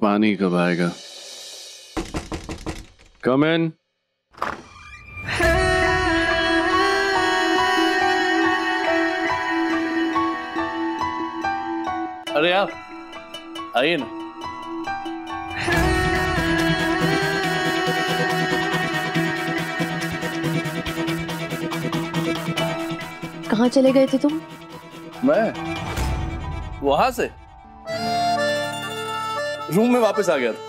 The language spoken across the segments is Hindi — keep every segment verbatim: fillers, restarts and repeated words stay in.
पानी कब आएगा? कम इन। अरे आप आइए ना। कहाँ चले गए थे तुम? मैं वहां से रूम में वापस आ गया था।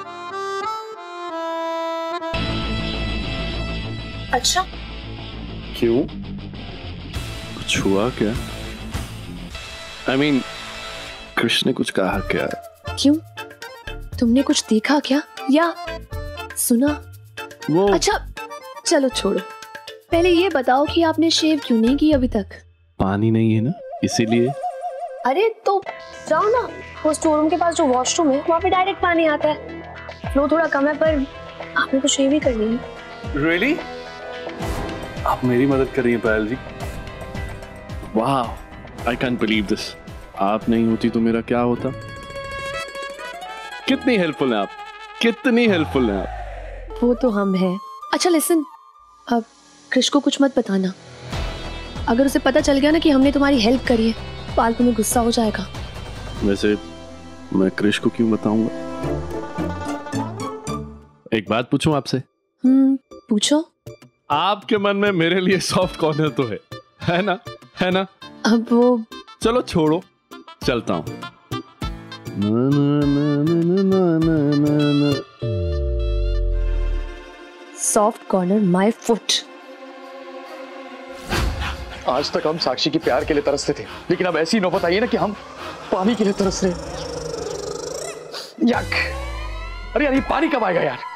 अच्छा, क्यों? कुछ हुआ क्या? I I mean mean, Krishna ने कुछ कहा क्या? क्यों? तुमने कुछ देखा क्या या सुना? वो अच्छा चलो छोड़ो, पहले ये बताओ कि आपने शेव क्यों नहीं की अभी तक? पानी नहीं है ना, इसीलिए। अरे तो जाओ ना, वो स्टोर रूम के पास जो वॉशरूम है वहाँ पे डायरेक्ट पानी आता है। फ्लो थोड़ा कम है पर आपने तो शेव ही करनी है। रियली? आप मेरी मदद कर रही हैं पायल जी। वाह, आई कैंट बिलीव दिस। आप नहीं होती तो मेरा क्या होता? कितनी हेल्पफुल हैं आप, कितनी हेल्पफुल हैं आप। वो तो हम हैं। अच्छा लिसन, अब कृष को कुछ मत बताना। अगर उसे पता चल गया ना कि हमने तुम्हारी हेल्प करी है, पालतू में गुस्सा हो जाएगा। वैसे मैं कृष को क्यों बताऊंगा? एक बात पूछूं आपसे? हम्म पूछो। आपके मन में मेरे लिए सॉफ्ट कॉर्नर तो है, है ना? है ना? अब वो चलो छोड़ो, चलता हूं। Soft corner my foot. आज तक हम साक्षी के प्यार के लिए तरसते थे, लेकिन अब ऐसी नौबत आई है ना कि हम पानी के लिए तरस रहे। यक! अरे यार, ये पानी कब आएगा यार?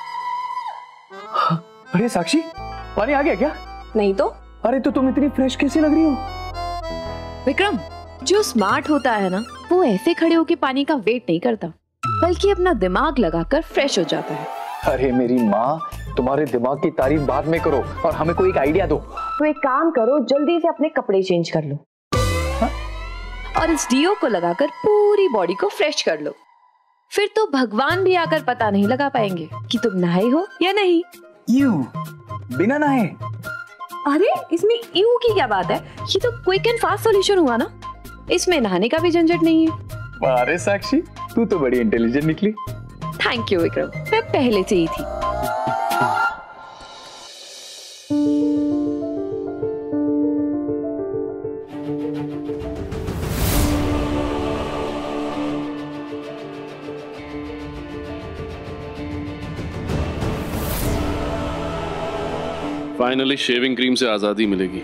अरे साक्षी, पानी आ गया क्या? नहीं तो। अरे तो तुम इतनी फ्रेश कैसी लग रही हो? विक्रम, जो स्मार्ट होता है ना, वो ऐसे खड़े होके पानी का वेट नहीं करता, बल्कि अपना दिमाग लगाकर फ्रेश हो जाता है। अरे मेरी माँ, तुम्हारे दिमाग की तारीफ बाद में करो और हमें कोई एक आइडिया दो। तो एक काम करो, जल्दी से अपने कपड़े चेंज कर लो। हा? और इस डीओ को लगाकर पूरी बॉडी को फ्रेश कर लो। फिर तो भगवान भी आकर पता नहीं लगा पाएंगे कि तुम नहाए हो या नहीं। यू बिना नहाए? अरे इसमें यू की क्या बात है? ये तो क्विक एंड फास्ट सॉल्यूशन हुआ ना, इसमें नहाने का भी झंझट नहीं है। अरे साक्षी, तू तो बड़ी इंटेलिजेंट निकली। थैंक यू विक्रम, मैं पहले से ही थी। फाइनली शेविंग क्रीम से आजादी मिलेगी।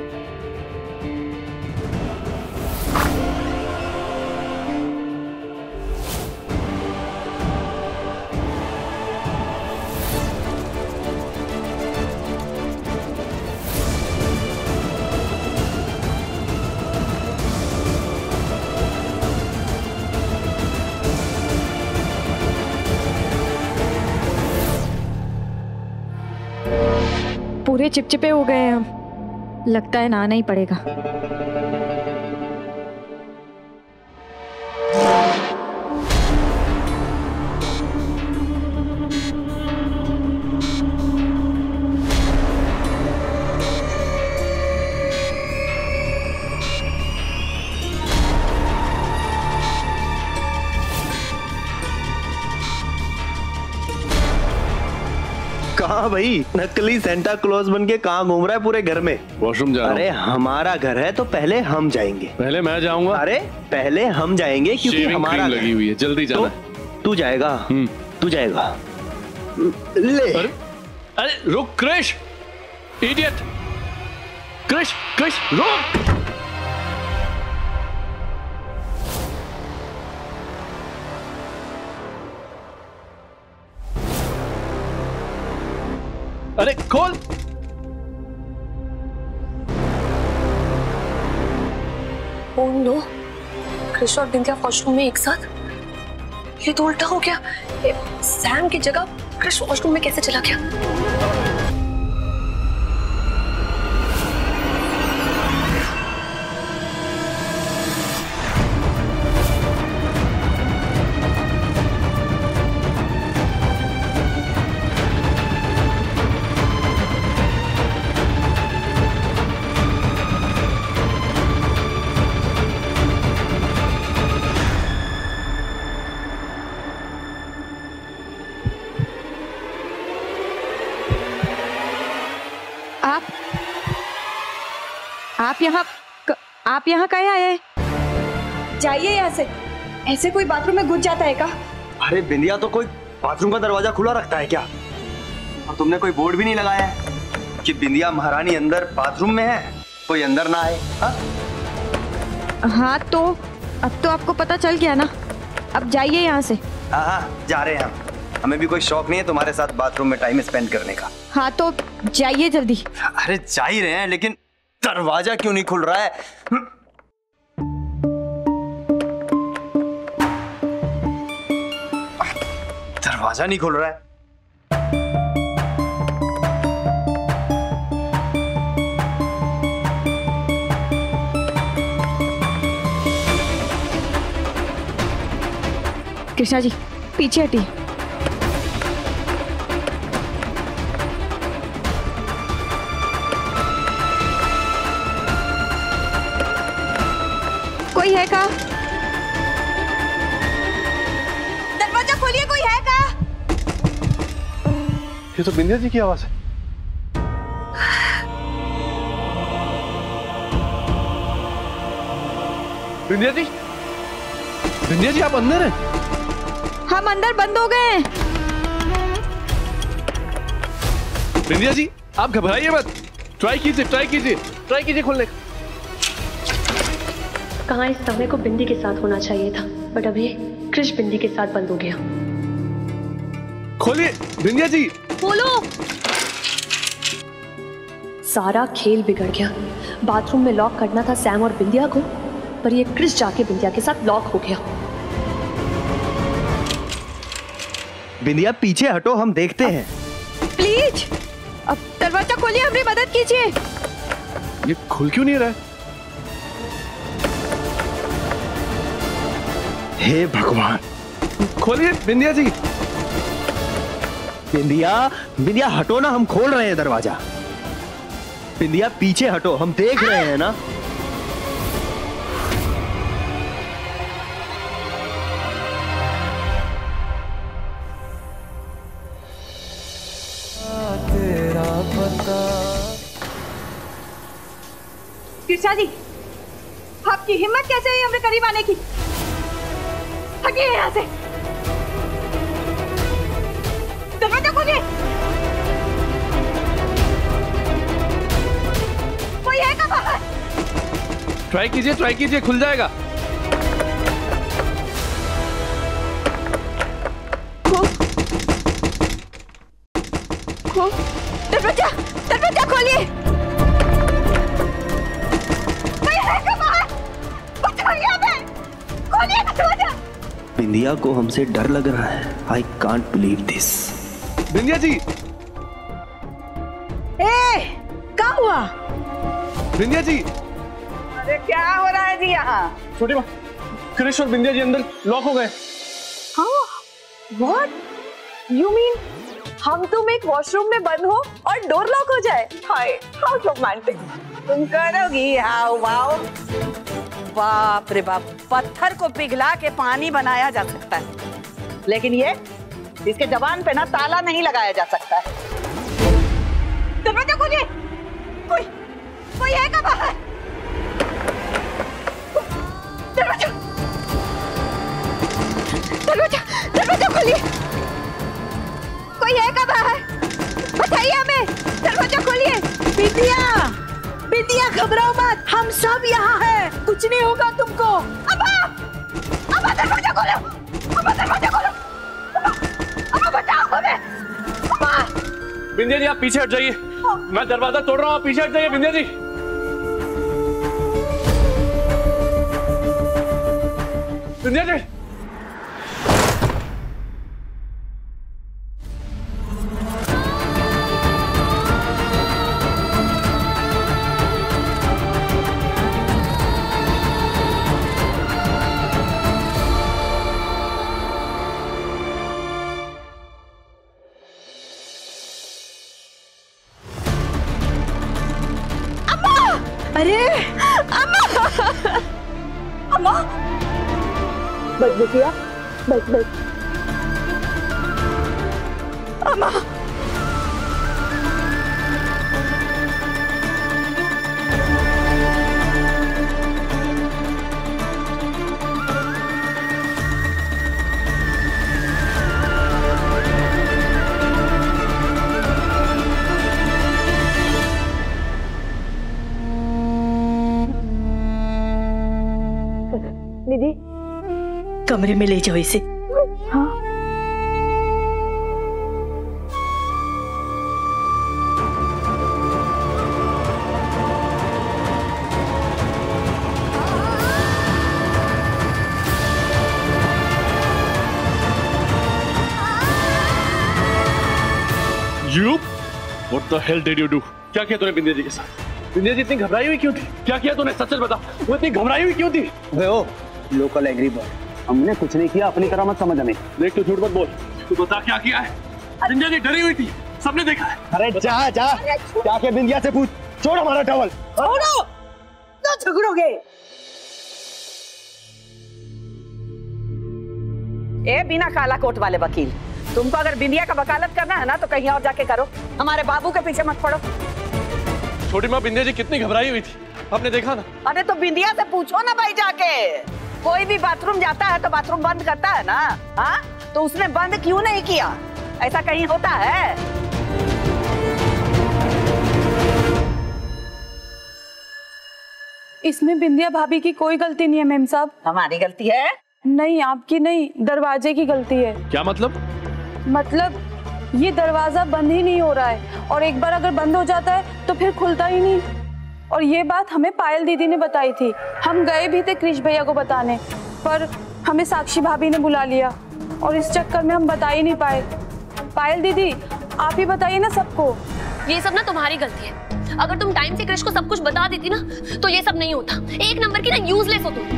पूरे चिपचिपे हो गए हैं हम, लगता है नहाना ही पड़ेगा। कहाँ भाई, नकली सेंटा क्लॉज बन के कहाँ घूम रहा है पूरे घर में? वॉशरूम जा रहा हूं। अरे हमारा घर है तो पहले हम जाएंगे। पहले मैं जाऊंगा। अरे पहले हम जाएंगे क्योंकि हमारा लगी हुई है, जल्दी जाना। तो, तू जाएगा? तू जाएगा? ले। अरे, अरे रुक कृष, इडियट! कृष, कृष रुक! अरे खोल! ओह नो, कृष और बिंदिया वॉशरूम में एक साथ। ये तो उल्टा हो गया। सैम की जगह कृष वॉशरूम में कैसे चला गया? आप यहाँ क- आप यहाँ कहे आए हैं? जाइए यहाँ से। ऐसे कोई बाथरूम में घुस जाता है क्या? अरे बिंदिया, तो कोई बाथरूम का दरवाजा खुला रखता है क्या? और तुमने कोई बोर्ड भी नहीं लगाया है कि बिंदिया महारानी अंदर बाथरूम में है, कोई अंदर ना आए। हा? हाँ तो अब तो आपको पता चल गया ना, अब जाइए यहाँ से। हाँ हाँ जा रहे हैं हम, हमें भी कोई शौक नहीं है तुम्हारे साथ बाथरूम में टाइम स्पेंड करने का। हाँ तो जाइए जल्दी। अरे जा ही रहे हैं, लेकिन दरवाजा क्यों नहीं खुल रहा है? दरवाजा नहीं खुल रहा है। कृष्णा जी पीछे हटिए। कोई है का? दरवाजा खोलिए, कोई है का? ये तो बिंदिया जी की आवाज है। बिंदिया जी, बिंदिया जी आप अंदर हैं? हम अंदर बंद हो गए हैं। बिंदिया जी आप घबराइए मत, ट्राई कीजिए ट्राई कीजिए ट्राई कीजिए खोलने का। कहाँ इस समय को बिंदी के साथ होना चाहिए था, बट अभी क्रिश बिंदी के साथ बंद हो गया। खोलिए बिंदिया जी। बोलो। सारा खेल बिगड़ गया। बाथरूम में लॉक करना था सैम और बिंदिया को, पर ये क्रिश जाके बिंदिया के साथ लॉक हो गया। बिंदिया पीछे हटो, हम देखते हैं। प्लीज अब दरवाजा खोलिए, हमारी मदद कीजिए। ये खुल क्यों नहीं रहा है? हे भगवान, खोलिए बिंदिया जी। बिंदिया बिंदिया हटो ना, हम खोल रहे हैं दरवाजा। बिंदिया पीछे हटो, हम देख रहे हैं ना। कृष्णा जी आपकी हिम्मत कैसे हुई हमरे करीब आने की? हटिए यहाँ से। दरवाजा खोलिए। कोई है क्या बाहर? ट्राई कीजिए ट्राई कीजिए, खुल जाएगा। खो खो दरवाजा दरवाजा खोलिए। बिंदिया को हमसे डर लग रहा है। I can't believe this. Bindiya ji. ए, क्या हुआ? बिंदिया जी। अरे क्या हो रहा है जी यहाँ? छोटी माँ, क्रिश और बिंदिया जी अंदर लॉक हो गए। What? You mean हम तुम एक वॉशरूम में बंद हो और डोर लॉक हो जाए? हाय, how romantic. तुम करोगी हाउ वाओ? बाप रे बाप, पत्थर को पिघला के पानी बनाया जा सकता है, लेकिन ये इसके जबान पे ना ताला नहीं लगाया जा सकता है। दरवाजा खोलिए। कोई कोई है क्या बाहर? दरवाजा दरवाजा दरवाजा खोलिए। कोई है क्या बाहर? बताइए हमें। दरवाजा खोलिए। बिंदिया बिंदिया घबराओ मत, हम सब यहाँ हैं, कुछ नहीं होगा तुमको। अब्बा अब्बा दरवाजा खोलो। अब्बा दरवाजा खोलो। अब्बा अब्बा बचाओ हमें। अब्बा। बिंदिया जी आप पीछे हट जाइए, मैं दरवाजा तोड़ रहा हूँ, आप पीछे हट जाइए बिंदिया जी। बिंदिया जी। अरे अम्मा अम्मा बच बिटिया, बच बच। अम्मा कमरे में ले जाओ इसे। हाँ। You? What the hell did you do? क्या किया तूने बिंदिया जी के साथ? बिंदिया जी इतनी घबराई हुई क्यों थी? क्या किया तूने? सच सच बता। वो इतनी घबराई हुई क्यों थी? वो लोकल एग्री बॉय, हमने कुछ नहीं किया, अपनी तरह मत समझ हमें। देख, तू झूठ मत बोल। तू बता क्या किया है? बिंदिया जी डरी हुई थी, सबने देखा है। अरे जा जा, क्या क्या बिंदिया से पूछ। छोड़ हमारा टॉवल। छोड़ो, ना झगड़ोगे। ए बिना काला कोट वाले वकील, तुमको अगर बिंदिया का वकालत करना है ना तो कहीं और जाके करो, हमारे बाबू के पीछे मत पड़ो। छोटी माँ, बिंदिया जी कितनी घबराई हुई थी, आपने देखा ना? अरे तो बिंदिया से पूछो ना भाई जाके। कोई भी बाथरूम जाता है तो बाथरूम बंद करता है ना, हाँ? तो उसने बंद क्यों नहीं किया? ऐसा कहीं होता है? इसमें बिंदिया भाभी की कोई गलती नहीं है मेम साहब। हमारी गलती है? नहीं, आपकी नहीं, दरवाजे की गलती है। क्या मतलब? मतलब ये दरवाजा बंद ही नहीं हो रहा है, और एक बार अगर बंद हो जाता है तो फिर खुलता ही नहीं। और ये बात हमें पायल दीदी ने बताई थी। हम गए भी थे कृष भैया को बताने, पर हमें साक्षी भाभी ने बुला लिया और इस चक्कर में हम बता ही नहीं पाए। पायल दीदी, आप ही बताइए ना सबको। ये सब ना तुम्हारी गलती है। अगर तुम टाइम से कृष को सब कुछ बता देती ना तो ये सब नहीं होता। एक नंबर की ना यूजलेस हो तुम।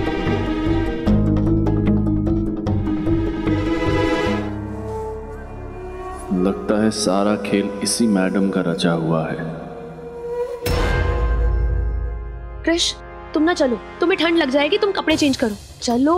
लगता है सारा खेल इसी मैडम का रचा हुआ है। कृष, तुम ना चलो, तुम्हें ठंड लग जाएगी, तुम कपड़े चेंज करो, चलो।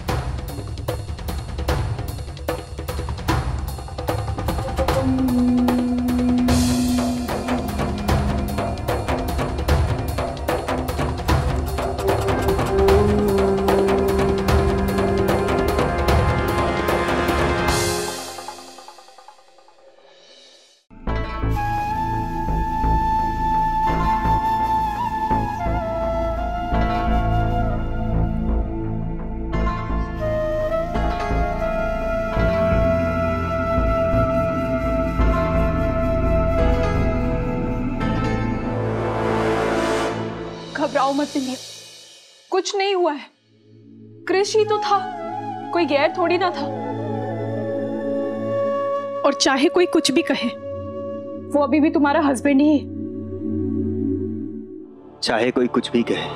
घबराओ मत बिंदिया, कुछ नहीं हुआ है। कृष ही तो था, कोई गैर थोड़ी ना था। और चाहे कोई कुछ भी कहे, वो अभी भी तुम्हारा हस्बैंड ही है। चाहे कोई कुछ भी कहे,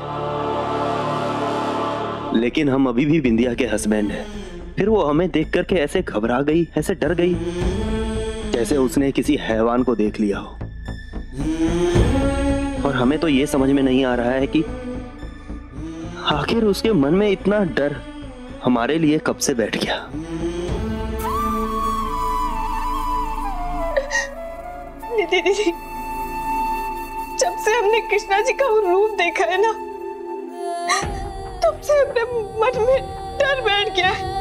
लेकिन हम अभी भी बिंदिया के हस्बैंड हैं। फिर वो हमें देख करके ऐसे घबरा गई, ऐसे डर गई, जैसे उसने किसी हैवान को देख लिया हो। और हमें तो ये समझ में नहीं आ रहा है कि आखिर उसके मन में इतना डर हमारे लिए कब से बैठ गया। दीदी दीदी, जब से हमने कृष्णा जी का वो रूप देखा है ना, तब से अपने मन में डर बैठ गया है।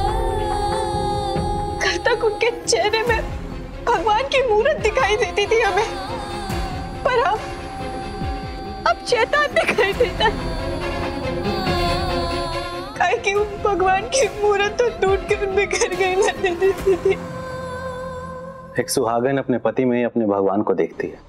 कल तक उनके चेहरे में भगवान की मूर्त दिखाई देती थी हमें, पर अब अब शैतान दिखाई देता है। काहे कि भगवान की मूर्त तो टूट कर बिखर गई ना दीदी दीदी। एक सुहागन अपने पति में अपने भगवान को देखती है,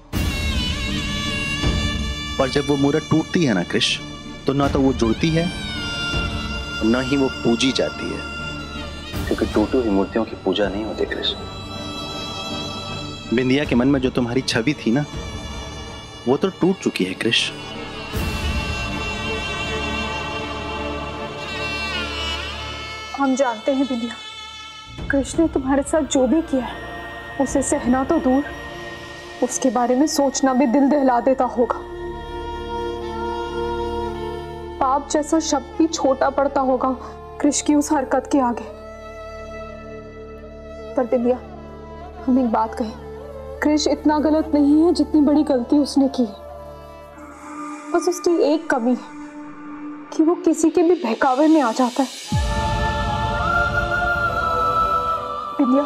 पर जब वो मूर्त टूटती है ना कृष, तो ना तो वो जुड़ती है और ना ही वो पूजी जाती है, क्योंकि टूटी हुई मूर्तियों की पूजा नहीं होती कृष। बिंदिया के मन में जो तुम्हारी छवि थी ना, वो तो टूट चुकी है कृष। हम जानते हैं बिंदिया, कृष्ण ने तुम्हारे साथ जो भी किया है उसे सहना तो दूर, उसके बारे में सोचना भी दिल दहला देता होगा। पाप जैसा शब्द भी छोटा पड़ता होगा कृष्ण की उस हरकत के आगे। पर बिंदिया, हम एक बात कहें, कृष्ण इतना गलत नहीं है जितनी बड़ी गलती उसने की है। बस उसकी एक कमी है कि वो किसी के भी बहकावे में आ जाता है। बिंदिया,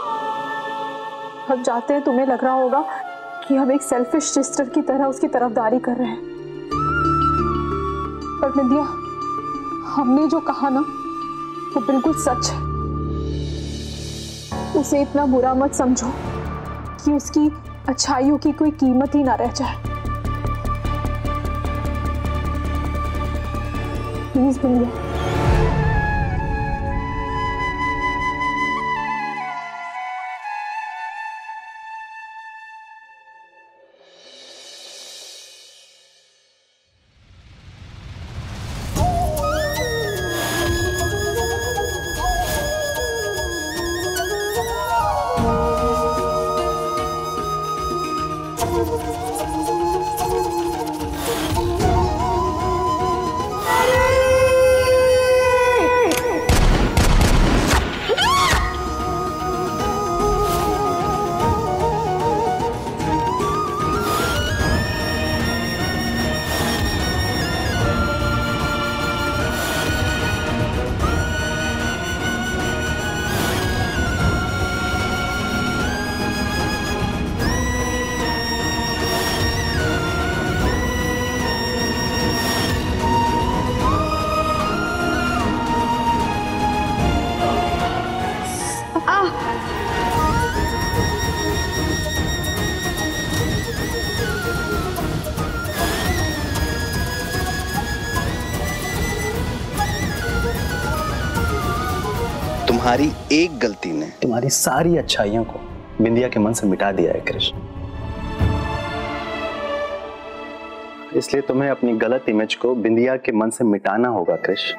हम चाहते हैं तुम्हें लग रहा होगा कि हम एक सेल्फिश सिस्टर की तरह उसकी तरफदारी कर रहे हैं, पर बिंदिया, हमने जो कहा ना वो बिल्कुल सच है। उसे इतना बुरा मत समझो कि उसकी अच्छाइयों की कोई कीमत ही ना रह जाए। प्लीज बिंदिया। तुम्हारी एक गलती ने तुम्हारी सारी अच्छाइयों को बिंदिया के मन से मिटा दिया है कृष्ण। इसलिए तुम्हें अपनी गलत इमेज को बिंदिया के मन से मिटाना होगा कृष्ण।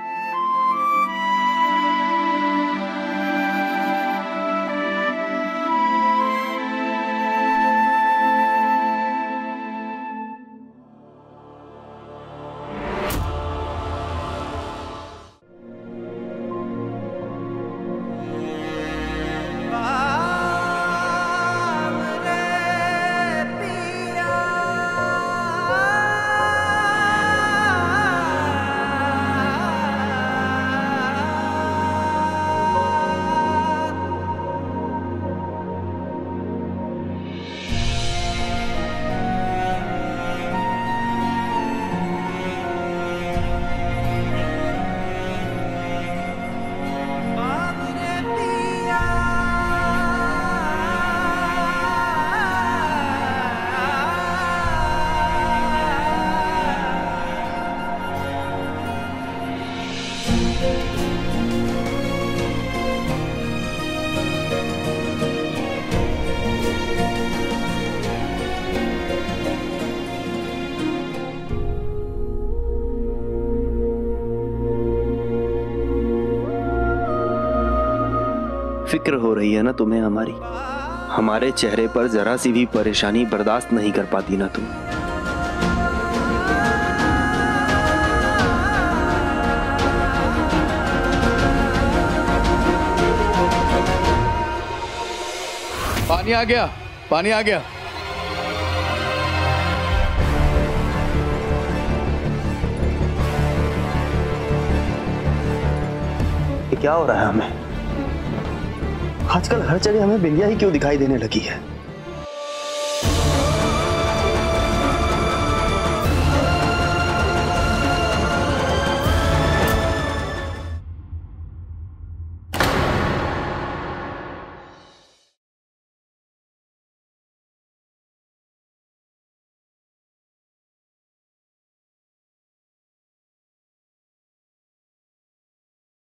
फिक्र हो रही है ना तुम्हें हमारी? हमारे चेहरे पर जरा सी भी परेशानी बर्दाश्त नहीं कर पाती ना तुम? पानी आ गया, पानी आ गया। ये क्या हो रहा है हमें? आजकल हर जगह हमें बिंदिया ही क्यों दिखाई देने लगी है?